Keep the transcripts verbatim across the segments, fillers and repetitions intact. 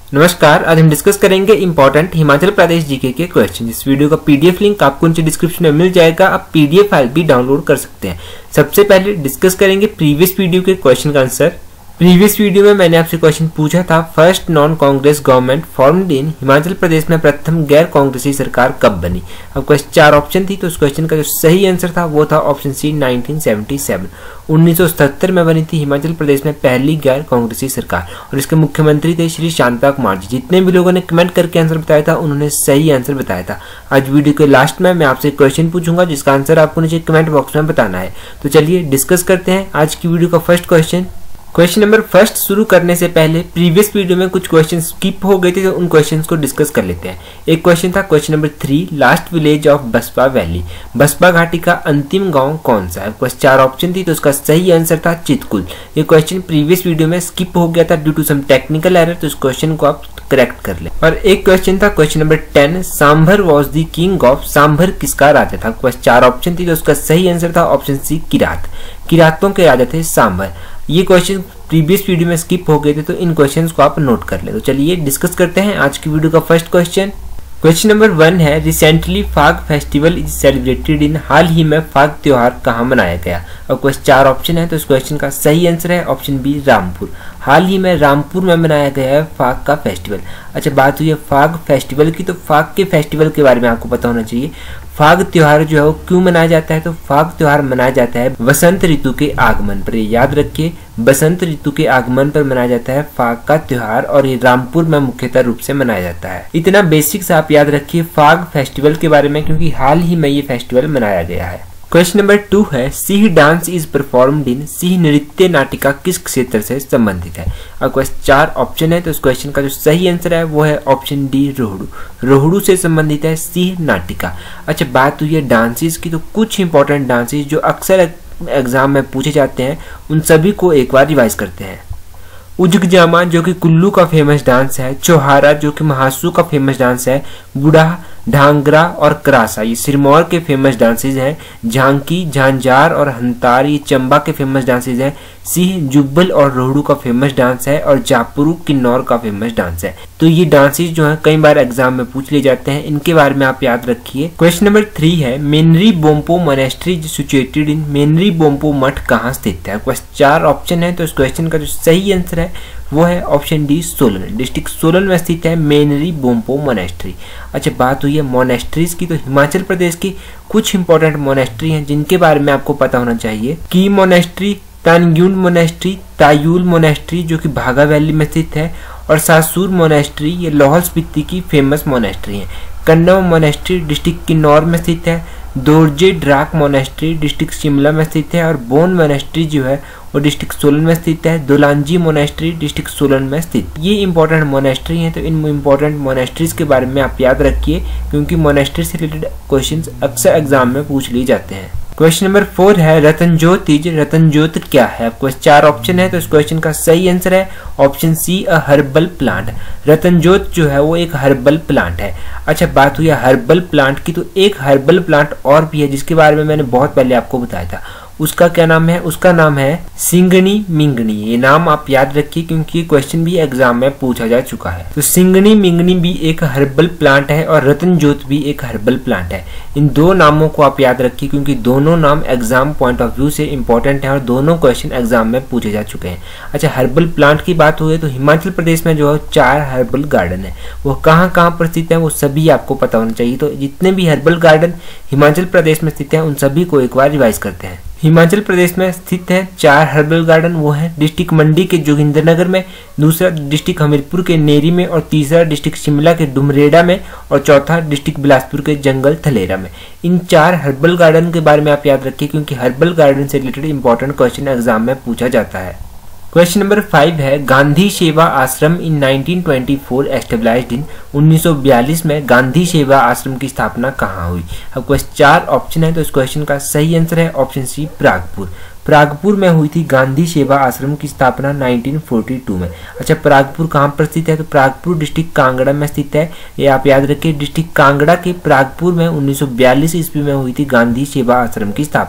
नमस्कार, आज हम डिस्कस करेंगे इंपॉर्टेंट हिमाचल प्रदेश जीके के क्वेश्चन। इस वीडियो का पीडीएफ लिंक आपको नीचे डिस्क्रिप्शन में मिल जाएगा। आप पीडीएफ फाइल भी डाउनलोड कर सकते हैं। सबसे पहले डिस्कस करेंगे प्रीवियस वीडियो के क्वेश्चन का आंसर। प्रीवियस वीडियो में मैंने आपसे क्वेश्चन पूछा था, first non Congress government formed in Himachal Pradesh में प्रथम गैर कांग्रेसी सरकार कब बनी। अब क्वेश्चन चार ऑप्शन थी, तो उस क्वेश्चन का जो सही आंसर था वो था option C nineteen seventy seven. उन्नीस सौ सतहत्तर में बनी थी हिमाचल प्रदेश में पहली गैर कांग्रेसी सरकार और इसके मुख्यमंत्री थे श्री शांता कुमार जी। जितने भी लोगों ने कमेंट करके आंसर बताया था उन्होंने सही आंसर बताया था। आज वीडियो के लास्ट में मैं आपसे क्वेश्चन पूछूंगा जिसका आंसर आपको नीचे कमेंट बॉक्स में बताना है। तो चलिए डिस्कस करते हैं आज की वीडियो का first question. Question number first शुरू करने से पहले प्रीवियस वीडियो में कुछ क्वेश्चन स्किप हो गए थे, तो उन क्वेश्चंस को डिस्कस कर लेते हैं। एक क्वेश्चन था question number three, last village of Baspa valley, Baspa घाटी का अंतिम गांव कौन सा है। क्वेश्चन चार ऑप्शन थी, तो उसका सही आंसर था चितकुल। ये क्वेश्चन प्रीवियस वीडियो में स्किप हो गया था due to some technical error, तो इस क्वेश्चन को आप करेक्ट कर ले। और एक क्वेश्चन था question number ten, Sambhar was the king of, Sambhar किसका राजा था। क्वेश्चन चार ऑप्शन थी, तो उसका सही आंसर था ऑप्शन सी किरात, किरातों के राजा थे सांभर। ये क्वेश्चन प्रीवियस वीडियो में स्किप हो गए थे, तो इन क्वेश्चंस को आप नोट कर ले। तो चलिए डिस्कस करते हैं आज की वीडियो का first question. Question number one है, recently Phag festival is celebrated in, हाल ही में फाग त्योहार कहाँ मनाया गया। और क्वेश्चन चार ऑप्शन है, तो इस क्वेश्चन का सही आंसर है ऑप्शन बी रामपुर। हाल ही में रामपुर में मनाया गया है फाग का फेस्टिवल। अच्छा, बात हुई है फाग फेस्टिवल की, तो फाग के फेस्टिवल के बारे में आपको पता होना चाहिए। फाग त्योहार जो है वो क्यों मनाया जाता है, तो फाग त्योहार मनाया जाता है बसंत ऋतु के आगमन पर। याद रखिए, बसंत ऋतु के आगमन पर मनाया जाता है फाग का त्योहार और ये रामपुर में मुख्यतः रूप से मनाया जाता है। इतना बेसिक से आप याद रखिए फाग फेस्टिवल के बारे में, क्योंकि हाल ही में ये फेस्टिवल मनाया गया है। क्वेश्चन नंबर टू है, Singh dance is performed in, सिंह नृत्य नाटिका किस क्षेत्र से संबंधित है। और क्वेश्चन चार ऑप्शन है, तो इस क्वेश्चन का जो सही आंसर है वो है ऑप्शन डी रोहड़ू, रोहड़ू से संबंधित है सिंह नाटिका। अच्छा, बात हुई है डांसेस की, तो कुछ इंपॉर्टेंट डांसेस जो अक्सर एग्जाम में पूछे जाते हैं उन सभी को एक बार रिवाइज करते हैं। उजग जामा जो कि कुल्लू का फेमस डांस है, चौहारा जो कि महासू का फेमस डांस है, बुढ़ा, ढांगरा और करासा ये सिरमौर के फेमस डांसेस हैं, झांकी, झांझार और हंतार ये चंबा के फेमस डांसेस हैं, सिंह, जुब्बल और रोहड़ू का फेमस डांस है और जापुरू किन्नौर का फेमस डांस है। तो ये डांसेस जो हैं कई बार एग्जाम में पूछ लिए जाते हैं, इनके बारे में आप याद रखिए। क्वेश्चन नंबर थ्री है, मेनरी बोम्पो मोनेस्ट्री सिचुएटेड इन, मेनरी बोम्पो मठ कहाँ स्थित है। क्वेश्चन चार ऑप्शन है, तो इस क्वेश्चन का जो सही आंसर है वो है option D Solan, district Solan में स्थित है मेनरी बोम्पो मोनेस्ट्री। अच्छा, बात हुई है मोनेस्ट्रीज की, तो हिमाचल प्रदेश की कुछ इंपॉर्टेंट मोनेस्ट्री हैं जिनके बारे में आपको पता होना चाहिए। Key monastery, Tangyud monastery, Tayul monastery जो कि भागा वैली में स्थित है और सासूर मोनेस्ट्री ये लाहौल स्पीति की फेमस मोनेस्ट्री है। कन्नौ मोनेस्ट्री डिस्ट्रिक्ट किन्नौर में स्थित है, दोरजे ड्राक मोनेस्ट्री डिस्ट्रिक्ट शिमला में स्थित है और बोन मोनेस्ट्री जो है वो डिस्ट्रिक्ट सोलन में स्थित है, दोलांजी मोनेस्ट्री डिस्ट्रिक्ट सोलन में स्थित। ये इंपॉर्टेंट मोनेस्ट्री हैं, तो इन इंपॉर्टेंट मोनेस्ट्रीज के बारे में आप याद रखिए क्योंकि मोनेस्ट्री से रिलेटेड क्वेश्चंस अक्सर एग्जाम में पूछ लिए जाते हैं। क्वेश्चन नंबर फोर है, रतनजोत तीज, रतनजोत क्या है। आपको चार ऑप्शन है, तो इस क्वेश्चन का सही आंसर है option C a herbal plant. Ratanjot जो है वो एक हर्बल प्लांट है। अच्छा, बात हुई है हर्बल प्लांट की, तो एक हर्बल प्लांट और भी है जिसके बारे में मैंने बहुत पहले आपको बताया था। उसका क्या नाम है, उसका नाम है सिंगनी मिंगनी। ये नाम आप याद रखिए क्योंकि ये क्वेश्चन भी एग्जाम में पूछा जा चुका है। तो सिंगनी मिंगनी भी एक हर्बल प्लांट है और रतनजोत भी एक हर्बल प्लांट है। इन दो नामों को आप याद रखिए क्योंकि दोनों नाम एग्जाम पॉइंट ऑफ व्यू से इंपॉर्टेंट है और दोनों क्वेश्चन एग्जाम में पूछे जा चुके हैं। अच्छा, हर्बल प्लांट की बात हुई तो हिमाचल प्रदेश में जो है चार हर्बल गार्डन है, वो कहाँ कहाँ पर स्थित है वो सभी आपको पता होना चाहिए। तो जितने भी हर्बल गार्डन हिमाचल प्रदेश में स्थित है उन सभी को एक बार रिवाइज करते हैं। हिमाचल प्रदेश में स्थित है चार हर्बल गार्डन, वो है डिस्ट्रिक्ट मंडी के जोगिंद्रनगर में, दूसरा डिस्ट्रिक्ट हमीरपुर के नेरी में और तीसरा डिस्ट्रिक्ट शिमला के डुमरेड़ा में और चौथा डिस्ट्रिक्ट बिलासपुर के जंगल थलेरा में। इन चार हर्बल गार्डन के बारे में आप याद रखिए क्योंकि हर्बल गार्डन से रिलेटेड इंपॉर्टेंट क्वेश्चन एग्जाम में पूछा जाता है। क्वेश्चन नंबर फाइव है, Gandhi Seva Ashram in nineteen twenty four established in, उन्नीस सौ बयालीस में गांधी सेवा आश्रम की स्थापना कहाँ हुई। अब क्वेश्चन चार ऑप्शन है, तो इस क्वेश्चन का सही आंसर है ऑप्शन सी प्रागपुर। प्रागपुर में हुई थी गांधी सेवा आश्रम की स्थापना नाइनटीन फोर्टी टू में। अच्छा, प्रागपुर कहाँ पर स्थित है, तो प्रागपुर डिस्ट्रिक्ट कांगड़ा में स्थित है। ये आप याद रखिए, डिस्ट्रिक्ट कांगड़ा के प्रागपुर में उन्नीस सौ बयालीस ईस्वी में हुई थी गांधी सेवा आश्रम की स्थापना।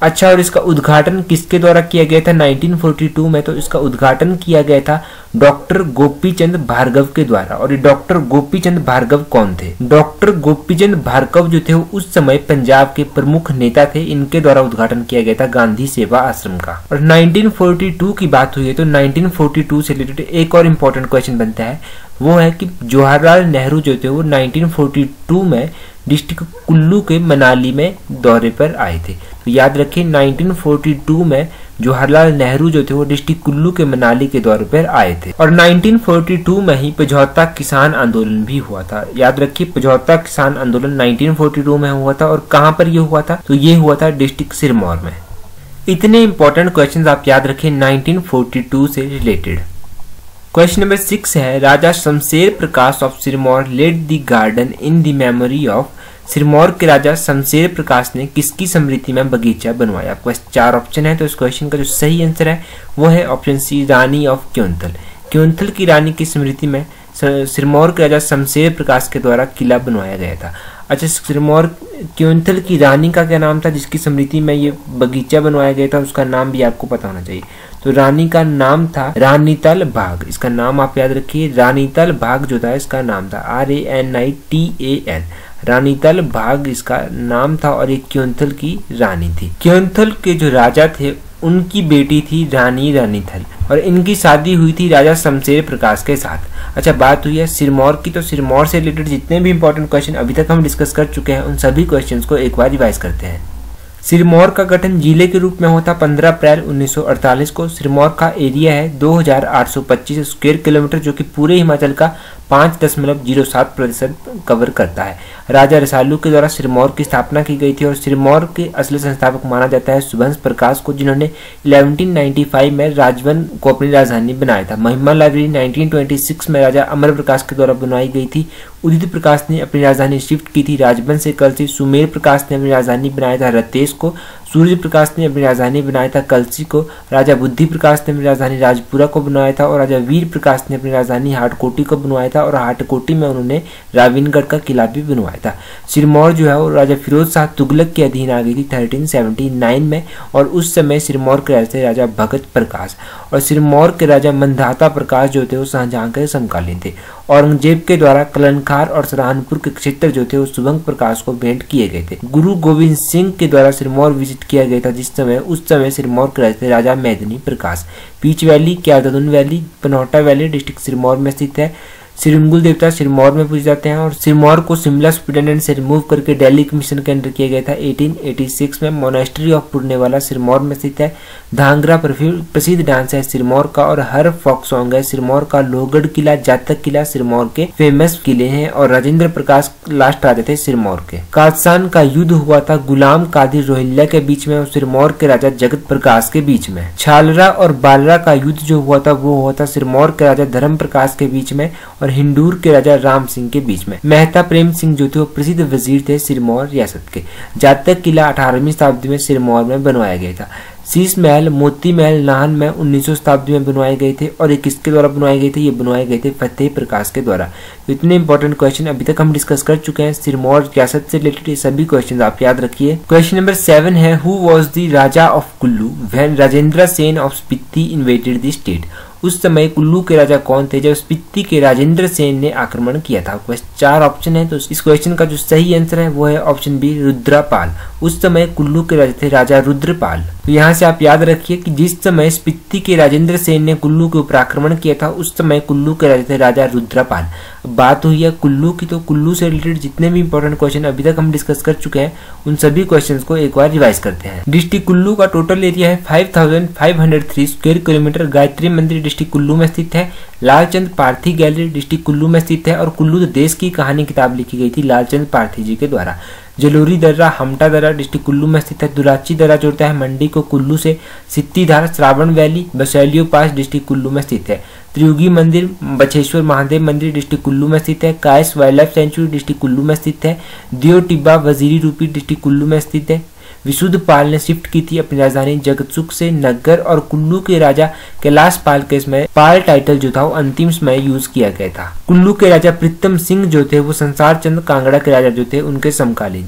अच्छा, और इसका उद्घाटन किसके द्वारा किया गया था नाइनटीन फोर्टी टू में? तो इसका उद्घाटन किया गया था डॉक्टर गोपीचंद भार्गव के द्वारा। और ये डॉक्टर गोपीचंद भार्गव कौन थे? डॉक्टर गोपीचंद भार्गव जो थे वो उस समय पंजाब के प्रमुख नेता थे। इनके द्वारा उद्घाटन किया गया था गांधी सेवा आश्रम का। और नाइनटीन फोर्टी टू की बात हुई है तो नाइनटीन फोर्टी टू से रिलेटेड एक और इम्पोर्टेंट क्वेश्चन बनता है, वो है कि जवाहरलाल नेहरू जो थे वो नाइनटीन फोर्टी टू में डिस्ट्रिक्ट कुल्लू के मनाली में दौरे पर आए थे। तो याद रखिए नाइनटीन फोर्टी टू में जवाहरलाल नेहरू जो थे वो डिस्ट्रिक्ट कुल्लू के मनाली के दौरे पर आए थे। और नाइनटीन फोर्टी टू में ही पझौता किसान आंदोलन भी हुआ था। याद रखिए पझौता किसान आंदोलन नाइनटीन फोर्टी टू में हुआ था। और कहां पर यह हुआ था? तो ये हुआ था डिस्ट्रिक्ट सिरमौर में। इतने इंपॉर्टेंट क्वेश्चंस आप याद रखिए नाइनटीन फोर्टी टू से रिलेटेड। क्वेश्चन नंबर सिक्स है, Raja Shamsher Prakash of Sirmaur laid the garden in the memory of. Sirmaur के राजा शमशेर प्रकाश ने किसकी स्मृति में बगीचा बनवाया? आपके पास चार ऑप्शन है, तो इस क्वेश्चन का जो सही आंसर है वो है option C, Rani of Keonthal. Keonthal की रानी की स्मृति में सिरमौर के राजा शमशेर प्रकाश के द्वारा किला बनवाया गया था। अच्छा, सिरमौर क्योंथल की रानी का क्या नाम था जिसकी स्मृति में ये बगीचा बनवाया गया था? उसका नाम भी आपको पता होना चाहिए। तो रानी का नाम था रानीताल बाग। इसका नाम आप याद रखिए, रानीताल बाग जो था इसका नाम था, R A N I T A L, Ranital Bagh इसका नाम था। और एक क्योंथल की रानी थी। क्योंथल के जो राजा थे उनकी बेटी थी रानी रानीथल, और इनकी शादी हुई थी राजा शमशेर प्रकाश के साथ। अच्छा, बात हुई है सिरमौर की, तो सिरमौर से रिलेटेड जितने भी इंपॉर्टेंट क्वेश्चन अभी तक हम डिस्कस कर चुके हैं उन सभी क्वेश्चंस को एक बार रिवाइज करते हैं। सिरमौर का गठन जिले के रूप में होता पंद्रह अप्रैल उन्नीस सौ अड़तालीस को। सिरमौर का एरिया है दो हजार आठ सौ पच्चीस स्क्वायर किलोमीटर, जो कि पूरे हिमाचल का पाँच दशमलव जीरो सात प्रतिशत कवर करता है। राजा रसालू के द्वारा सिरमौर की स्थापना की गई थी। और सिरमौर के असली संस्थापक माना जाता है सुबंस प्रकाश को, जिन्होंने ग्यारह सौ पचानवे में राजवन को अपनी राजधानी बनाया था। महिमा लाइब्रेरी नाइनटीन ट्वेंटी सिक्स में राजा अमर प्रकाश के द्वारा बनवाई गई थी। उदित प्रकाश ने अपनी राजधानी शिफ्ट की थी राजबंश से कलसी। सुमेर प्रकाश ने अपनी राजधानी बनाया था रतेश को। सूर्य प्रकाश ने अपनी राजधानी बनाया था कलसी को। राजा बुद्धि प्रकाश ने अपनी राजधानी राजपुरा को बनाया था। और राजा वीर प्रकाश ने अपनी राजधानी हाटकोटी को बनवाया था। और हाटकोटी में उन्होंने राविनगढ़ का किला भी बनवाया था। सिरमौर जो है वो राजा फिरोज शाह तुगलक के अधीन आ गई थी थर्टीन सेवेंटी नाइन में। और उस समय सिरमौर के राजा थे राजा भगत प्रकाश। और सिरमौर के राजा मंधाता प्रकाश जो थे वो शाहजहां के समकालीन थे। औरंगजेब के द्वारा कलनखार और सराहनपुर के क्षेत्र जो थे वो सुबंग प्रकाश को भेंट किए गए थे। गुरु गोविंद सिंह के द्वारा सिरमौर विजिट किया गया था, जिस समय उस समय सिरमौर के राजा थे Raja Medini Prakash. Peach valley, Kyadun valley, Paonta valley district Sirmaur में स्थित है। सिरंगुल देवता सिरमौर में पूजे जाते हैं। और सिरमौर को शिमला सुपरिटेंडेंट से रिमूव करके दिल्ली कमीशन के अंडर किया गया था एटीन एटी सिक्स में। मोनेस्ट्री ऑफ पुरनेवाला सिरमौर में स्थित है। धांगरा प्रसिद्ध डांस है सिरमौर का। और हर फोक सॉन्ग है सिरमौर का। लोहगढ़ किला, जातक किला सिरमौर के फेमस किले हैं। और राजेंद्र प्रकाश लास्ट राजा थे सिरमौर के। कादसान का युद्ध हुआ था गुलाम कादिर रोहिल्ला के बीच में और सिरमौर के राजा जगत प्रकाश के बीच में। छालरा और बालरा का युद्ध जो हुआ था वो हुआ था सिरमौर के राजा धर्म प्रकाश के बीच में और हिंदूर के राजा राम सिंह के बीच में। मेहता प्रेम सिंह जो थे वो प्रसिद्ध वजीर थे सिरमौर रियासत के। जातक किला अठारहवीं शताब्दी में सिरमौर में बनवाया गया था। शीश महल, मोती महल नाहन में उन्नीसवीं शताब्दी में बनवाए गए थे। और ये किसके द्वारा बनवाए गए थे? ये बनवाए गए थे फतेह प्रकाश के द्वारा। तो इतने इंपॉर्टेंट क्वेश्चन अभी तक हम डिस्कस कर चुके हैं सिरमौर रियासत से रिलेटेड। सभी क्वेश्चन आप याद रखिए। क्वेश्चन नंबर सेवन है, who was the Raja of Kullu when Rajendra Sen of Spiti invaded the state. उस समय कुल्लू के राजा कौन थे जब स्पीति के राजेंद्र सेन ने आक्रमण किया था? बस चार ऑप्शन है, तो इस क्वेश्चन का जो सही आंसर है वो है ऑप्शन बी, रुद्रपाल। उस समय कुल्लू के राजा थे राजा रुद्रपाल। तो यहाँ से आप याद रखिए कि जिस समय स्पीति के राजेंद्र सेन ने कुल्लू के ऊपर आक्रमण किया था उस समय कुल्लू के राजा थे राजा रुद्रपाल। बात हुई है कुल्लू की, तो कुल्लू से रिलेटेड जितने भी इंपॉर्टेंट क्वेश्चन अभी तक हम डिस्कस कर चुके हैं उन सभी क्वेश्चंस को एक बार रिवाइज करते हैं। डिस्ट्रिक्ट कुल्लू का टोटल एरिया है five thousand five hundred three square kilometre. Gayatri Mandir district Kullu में स्थित है। लालचंद पार्थी गैलरी डिस्ट्रिक्ट कुल्लू में स्थित है। और कुल्लू देश की कहानी किताब लिखी गई थी लालचंद पार्थी जी के द्वारा। जलोरी दर्रा, हमटा दर्रा डिस्ट्रिक्ट कुल्लू में स्थित है। दुराची दर्रा जोड़ता है मंडी को कुल्लू से। Sittidhar, Shravan valley, Basaliyo pass district Kullu में स्थित है। त्रियुगी मंदिर, बछेश्वर महादेव मंदिर डिस्ट्रिक्ट कुल्लू में स्थित है। Kais wild life sanctuary district Kullu में स्थित है। दियो टिब्बा वजीरी रूपी डिस्ट्रिक्ट कुल्लू में स्थित है। विशुद्ध पाल ने शिफ्ट की थी अपनी राजधानी जगतसुख से नगर। और कुल्लू के राजा कैलाश पाल के समय पाल टाइटल जो था वो अंतिम समय यूज किया गया था। कुल्लू के राजा प्रीतम सिंह जो थे वो संसार चंद कांगड़ा के राजा जो थे उनके समकालीन थे।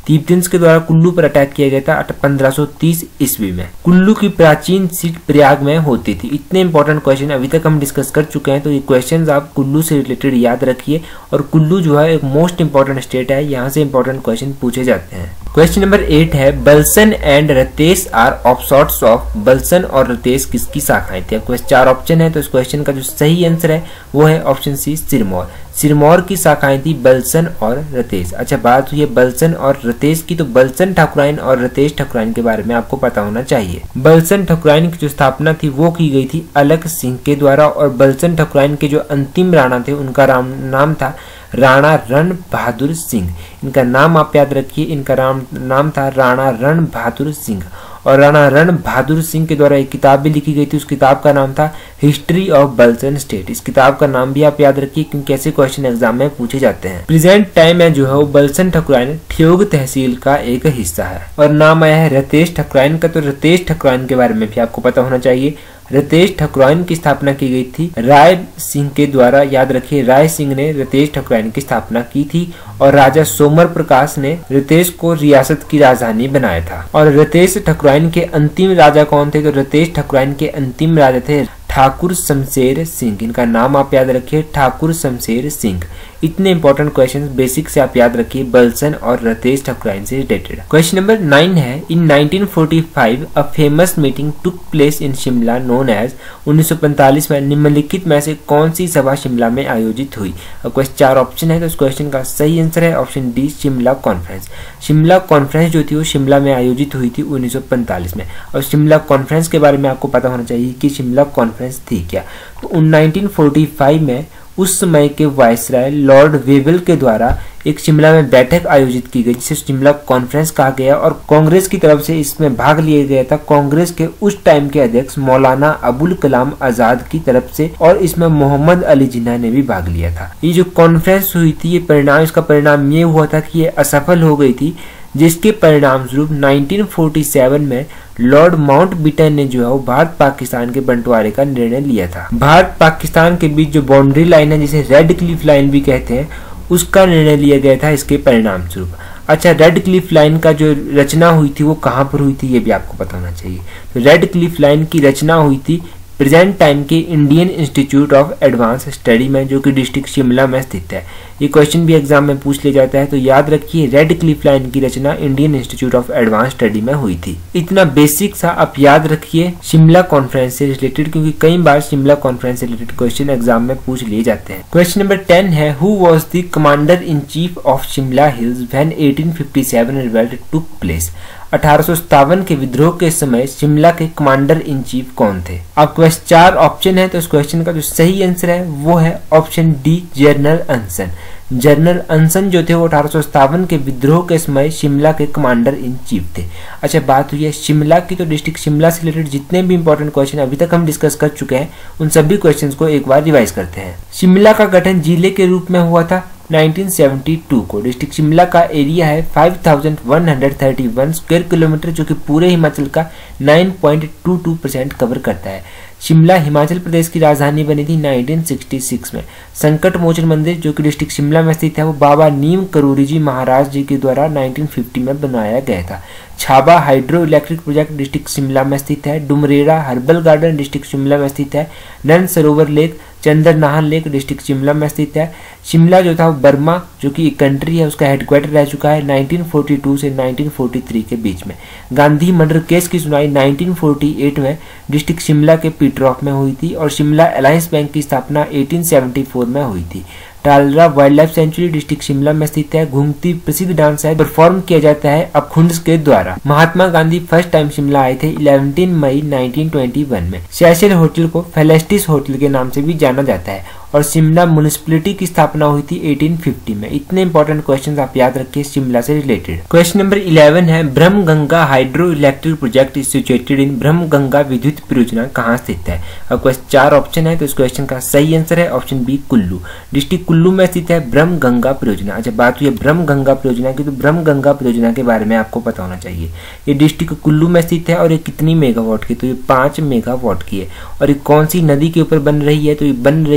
तिब्बतियंस के द्वारा कुल्लू पर अटैक किया गया था पंद्रह सौ तीस ईस्वी में। कुल्लू की प्राचीन सीट प्रयाग में होती थी। इतने इंपॉर्टेंट क्वेश्चन अभी तक हम डिस्कस कर चुके हैं, तो ये क्वेश्चंस आप कुल्लू से रिलेटेड याद रखिए। और कुल्लू जो है एक मोस्ट इंपॉर्टेंट स्टेट है, यहाँ से इंपॉर्टेंट क्वेश्चन पूछे जाते हैं। क्वेश्चन नंबर एट है Balsan and Ratesh are offshoots of. Balsan और रतेश किसकी शाखाएं थी? आपके पास चार ऑप्शन है, तो इस क्वेश्चन का जो सही आंसर है वो है ऑप्शन सी सिरमौर। सिरमौर की शाखाएं थी बलसन और रतेश। अच्छा, बात हुई है बलसन और रतेश की, तो बलसन ठाकुरायन और रतेश ठाकुरायन के बारे में आपको पता होना चाहिए। बलसन ठाकुरायन की जो स्थापना थी वो की गई थी अलख सिंह के द्वारा, और बलसन ठाकुरायन के जो अंतिम राणा थे उनका राम नाम था राणा रण बहादुर सिंह। इनका नाम आप याद रखिए, इनका राम नाम था राणा रण बहादुर सिंह। और राणा रण बहादुर सिंह के द्वारा एक किताब भी लिखी गई थी, उस किताब का नाम था हिस्ट्री ऑफ बलसन स्टेट। इस किताब का नाम भी आप याद रखिए क्योंकि ऐसे क्वेश्चन एग्जाम में पूछे जाते हैं। प्रेजेंट टाइम में जो है वो बलसन ठाकुरायन ठियोग तहसील का एक हिस्सा है। और नाम आया है रतेश ठाकुरायन का, तो रतेश ठाकुरायन के बारे में भी आपको पता होना चाहिए। रतेश ठाकुरायन की स्थापना की गई थी राय सिंह के द्वारा। याद रखिए, राय सिंह ने रतेश ठाकुरायन की स्थापना की थी और राजा सोमर प्रकाश ने रतेश को रियासत की राजधानी बनाया था। और रतेश ठाकुरायन के अंतिम राजा कौन थे? तो रतेश ठाकुरायन के अंतिम राजा थे ठाकुर शमशेर सिंह। इनका नाम आप याद रखिए, ठाकुर शमशेर सिंह। इतने इंपॉर्टेंट क्वेश्चंस बेसिक से आप याद रखिए बलसन और रतेश ठाकुरायन से रिलेटेड। क्वेश्चन नंबर नाइन है in nineteen forty five a famous meeting took place in Shimla known as. उन्नीस सौ पैंतालीस में निम्नलिखित में से कौन सी सभा शिमला में आयोजित हुई? अब क्वेश्चन चार ऑप्शन है, तो इस क्वेश्चन का सही आंसर है option D Shimla conference. Shimla conference जो थी वो शिमला में आयोजित हुई थी उन्नीस सौ पैंतालीस में। और शिमला कॉन्फ्रेंस के बारे में आपको पता होना चाहिए कि शिमला कॉन्फ्रेंस थी क्या। तो नाइनटीन फोर्टी फाइव में उस समय के वायसराय लॉर्ड वेवेल के द्वारा एक शिमला में बैठक आयोजित की गई जिसे शिमला कॉन्फ्रेंस कहा गया। और कांग्रेस की तरफ से इसमें भाग लिया गया था कांग्रेस के उस टाइम के अध्यक्ष मौलाना अबुल कलाम आजाद की तरफ से, और इसमें मोहम्मद अली जिन्ना ने भी भाग लिया था। ये जो कॉन्फ्रेंस हुई थी, ये परिणाम इसका परिणाम ये हुआ था कि ये असफल हो गई थी, जिसके परिणाम स्वरूप नाइनटीन फोर्टी सेवन में लॉर्ड माउंटबेटन ने जो है वो भारत पाकिस्तान के बंटवारे का निर्णय लिया था। भारत पाकिस्तान के बीच जो बाउंड्री लाइन है जिसे रेड क्लिफ लाइन भी कहते हैं, उसका निर्णय लिया गया था इसके परिणाम स्वरूप। अच्छा, रेड क्लिफ लाइन का जो रचना हुई थी वो कहाँ पर हुई थी ये भी आपको पता होना चाहिए। तो रेड क्लिफ लाइन की रचना हुई थी प्रेजेंट टाइम के Indian institute of advance Study में, जो कि डिस्ट्रिक्ट शिमला में स्थित है। ये क्वेश्चन भी एग्जाम में पूछ लिया जाता है, तो याद रखिए रेड क्लिफ लाइन की रचना Indian institute of advance Study में हुई थी। इतना बेसिक सा आप याद रखिए शिमला कॉन्फ्रेंस से रिलेटेड, क्योंकि कई बार शिमला कॉन्फ्रेंस से रिलेटेड क्वेश्चन एग्जाम में पूछ लिए जाते हैं। क्वेश्चन नंबर टेन है who was the commander in chief of Shimla hills when eighteen fifty seven revolt took place. अठारह सौ सत्तावन के विद्रोह के समय शिमला के कमांडर इन चीफ कौन थे? आपके पास चार ऑप्शन है, तो इस क्वेश्चन का जो सही आंसर है वो है option D General Anson. General Anson जो थे वो अठारह सौ सत्तावन के विद्रोह के समय शिमला के कमांडर इन चीफ थे। अच्छा, बात हुई है शिमला की, तो डिस्ट्रिक्ट शिमला से रिलेटेड जितने भी इंपॉर्टेंट क्वेश्चन अभी तक हम डिस्कस कर चुके हैं उन सभी क्वेश्चंस को एक बार रिवाइज करते हैं। शिमला का गठन जिले के रूप में हुआ था नाइनटीन सेवेंटी टू को। डिस्ट्रिक्ट शिमला का एरिया है five thousand one hundred thirty one square kilometre, जो कि पूरे हिमाचल का nine point two two percent cover करता है। शिमला हिमाचल प्रदेश की राजधानी बनी थी नाइनटीन सिक्सटी सिक्स में। संकट मोचन मंदिर जो कि डिस्ट्रिक्ट शिमला में स्थित है वो बाबा नीम करोरी जी महाराज जी के द्वारा नाइनटीन फिफ्टी में बनाया गया था। Chaba hydro electric project district Shimla में स्थित है। Dumrera herbal garden district Shimla में स्थित है। Nand Sarovar lake Chandar Nahan lake district Shimla में स्थित है। शिमला जो था वो बर्मा जो कि एक कंट्री है उसका हेडक्वार्टर रह चुका है नाइनटीन फोर्टी टू से नाइनटीन फोर्टी थ्री के बीच में। गांधी मर्डर केस की सुनवाई नाइनटीन फोर्टी एट में डिस्ट्रिक्ट शिमला के पीटरऑफ में हुई थी और शिमला अलायंस बैंक की स्थापना एटीन सेवेंटी फोर में हुई थी। Talra wild life sanctuary district Shimla में स्थित है। घूमती प्रसिद्ध डांस है परफॉर्म किया जाता है अखुंड के द्वारा। महात्मा गांधी फर्स्ट टाइम शिमला आए थे eleven May nineteen twenty one में। सेशल होटल को फेलेस्टिस होटल के नाम से भी जाना जाता है और शिमला म्युनिसिपैलिटी की स्थापना हुई थी एटीन फिफ्टी में। इतने इंपॉर्टेंट क्वेश्चंस आप याद रखिए शिमला से रिलेटेड। क्वेश्चन नंबर इलेवन है Brahmganga hydro electric project is situated in Brahmganga विद्युत परियोजना कहाँ स्थित है? अब क्वेश्चन चार ऑप्शन है तो इस क्वेश्चन का सही आंसर है option B Kullu. District Kullu में स्थित है ब्रह्मगंगा परियोजना। अच्छा, बात हुई है ब्रह्मगंगा परियोजना की, तो ब्रह्मगंगा परियोजना के बारे में आपको पता होना चाहिए। ये डिस्ट्रिक्ट कुल्लू में स्थित है और ये कितनी मेगावाट की? तो ये पांच मेगावाट की है। और ये कौन सी नदी के ऊपर बन रही है? तो ये बन रही है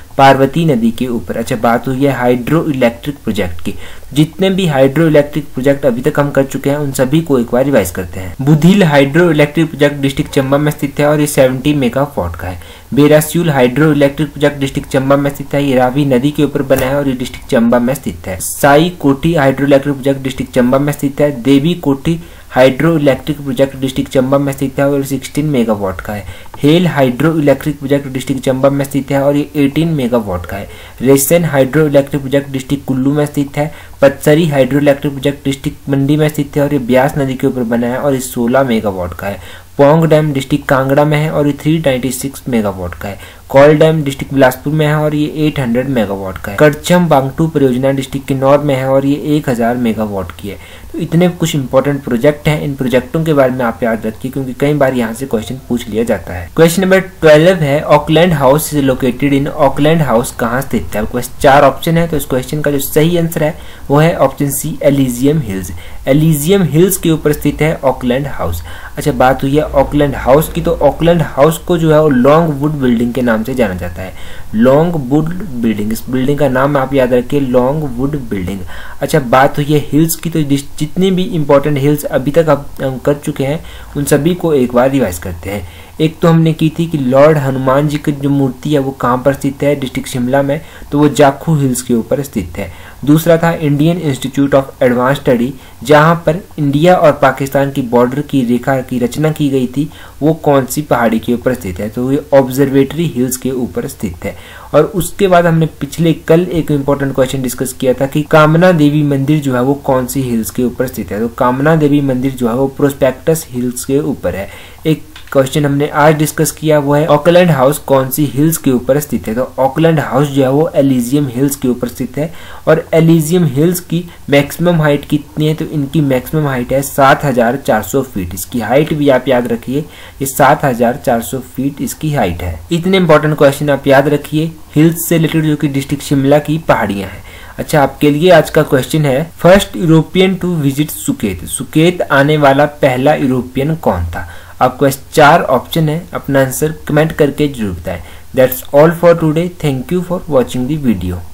पार्वती नदी के ऊपर। अच्छा, बात हुई है हाइड्रो इलेक्ट्रिक प्रोजेक्ट की। जितने भी हाइड्रो इलेक्ट्रिक प्रोजेक्ट अभी तक हम कर चुके हैं उन सभी को एक बार रिवाइज करते हैं। Budhil hydro electric project district Chamba में स्थित है और ये सत्तर मेगावाट का है। Bairasiul hydro electric project district Chamba में स्थित है, ये रावी नदी के ऊपर बना है और ये डिस्ट्रिक्ट चंबा में स्थित है। Sai Kothi hydro electric project district Chamba में स्थित है। Devi Kothi hydro electric project district Chamba में स्थित है और सोलह मेगावाट का है। Hail hydro electric project district Chamba में स्थित है और ये अठारह मेगावाट का है। Raison hydro electric project district Kullu में स्थित है। Patsari hydro electric project district Mandi में स्थित है और ये ब्यास नदी के ऊपर बना है और ये सोलह मेगावाट का है। पोंग डैम डिस्ट्रिक्ट कांगड़ा में है और ये तीन सौ छियानवे मेगावाट का है। कॉल डैम डिस्ट्रिक्ट बिलासपुर में है और ये आठ सौ मेगावाट का है। करचम बांगटू परियोजना डिस्ट्रिक्ट किन्नौर में है और ये एक हज़ार मेगावाट की है। तो इतने कुछ इंपॉर्टेंट प्रोजेक्ट हैं, इन प्रोजेक्टों के बारे में आप याद रखिए क्योंकि कई बार यहाँ से क्वेश्चन पूछ लिया जाता है। क्वेश्चन नंबर ट्वेल्व है Auckland house is located in. Auckland house कहाँ स्थित है? आपके पास चार ऑप्शन है, तो इस क्वेश्चन का जो सही आंसर है वो है option C Elysium hills. Elysium hills के ऊपर स्थित है ऑकलैंड हाउस। अच्छा, बात हुई है ऑकलैंड हाउस की, तो ऑकलैंड हाउस को जो है वो लॉन्ग वुड बिल्डिंग के नाम से जाना जाता है। लॉन्ग वुड बिल्डिंग, इस बिल्डिंग का नाम आप याद रखिए, लॉन्ग वुड बिल्डिंग। अच्छा, बात हुई है हिल्स की, तो जितनी भी इंपॉर्टेंट हिल्स अभी तक हम कर चुके हैं उन सभी को एक बार रिवाइज करते हैं। एक तो हमने की थी कि लॉर्ड हनुमान जी की जो मूर्ति है वो कहाँ पर स्थित है, डिस्ट्रिक्ट शिमला में, तो वो जाखू हिल्स के ऊपर स्थित है। दूसरा था Indian institute of advance study, जहाँ पर इंडिया और पाकिस्तान की बॉर्डर की रेखा की रचना की गई थी, वो कौन सी पहाड़ी के ऊपर स्थित है, तो ये ऑब्जर्वेटरी हिल्स के ऊपर स्थित है। और उसके बाद हमने पिछले कल एक इम्पोर्टेंट क्वेश्चन डिस्कस किया था कि कामना देवी मंदिर जो है वो कौन सी हिल्स के ऊपर स्थित है, तो कामना देवी मंदिर जो है वो प्रोस्पेक्टस हिल्स के ऊपर है। एक क्वेश्चन हमने आज डिस्कस किया वो है ऑकलैंड हाउस कौन सी हिल्स के ऊपर स्थित है, तो ऑकलैंड हाउस जो है वो एलिजियम हिल्स के ऊपर स्थित है। और एलिजियम हिल्स की मैक्सिमम हाइट कितनी है, तो इनकी मैक्सिमम हाइट है सात हजार चार सौ फीट। इसकी हाइट भी आप याद रखिए, ये सात हजार चार सौ फीट इसकी हाइट है। इतने इंपॉर्टेंट क्वेश्चन आप याद रखिए हिल्स से रिलेटेड जो कि डिस्ट्रिक्ट शिमला की पहाड़ियां हैं। अच्छा, आपके लिए आज का क्वेश्चन है first European to visit Suket. Suket आने वाला पहला यूरोपियन कौन था? आपको चार ऑप्शन है, अपना आंसर कमेंट करके जरूर बताएं। That's all for today. Thank you for watching the video.